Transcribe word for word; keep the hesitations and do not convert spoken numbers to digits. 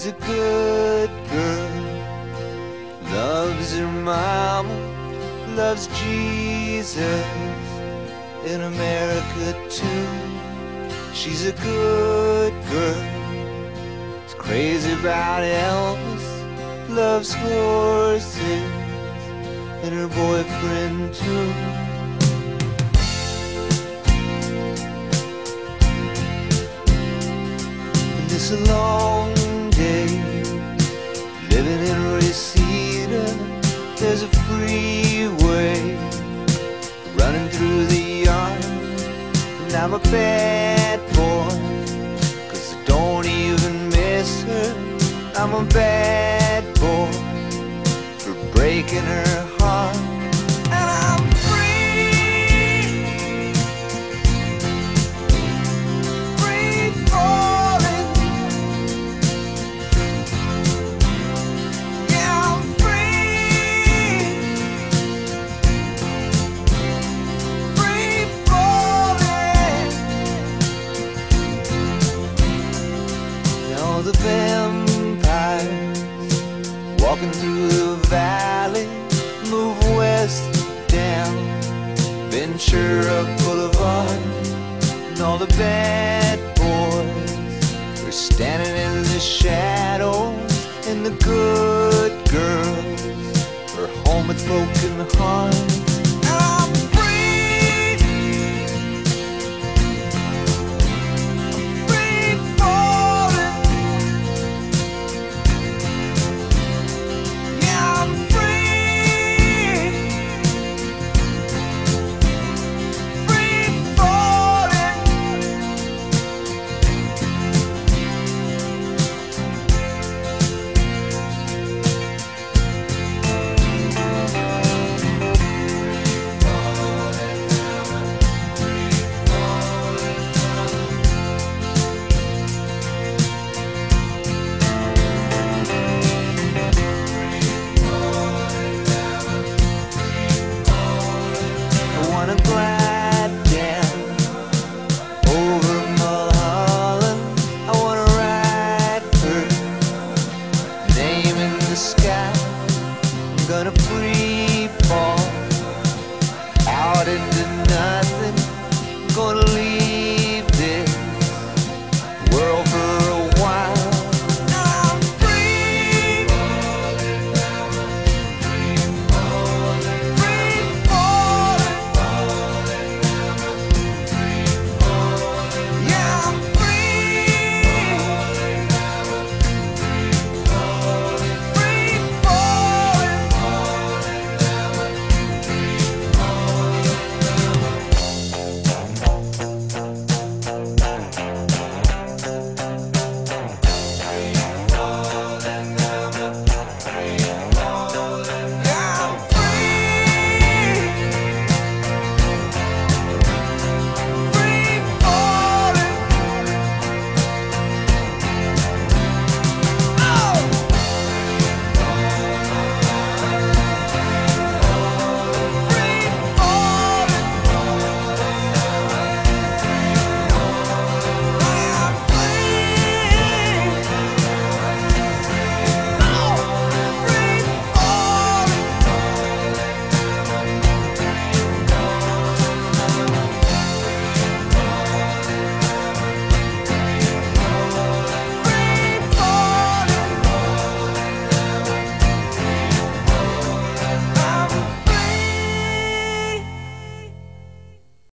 a good girl, loves her mama, loves Jesus, in America too. She's a good girl, is crazy about Elvis, loves horses, and her boyfriend too. And it's a long day living in Reseda. There's a freeway running through the yard, and I'm a bad boy, 'cause I don't even miss her. I'm a bad boy for breaking her heart. And I'm free, free falling. Yeah, I'm free, free falling. Now the vampires walking through the valley move west down Ventura Boulevard, and all the bad boys are standing in the shadows, and the good girls are home with broken hearts. And I'm free, free falling. Yeah, I'm free, free falling. I wanna glide down over Mulholland. I wanna write her name in the sky. I'm gonna free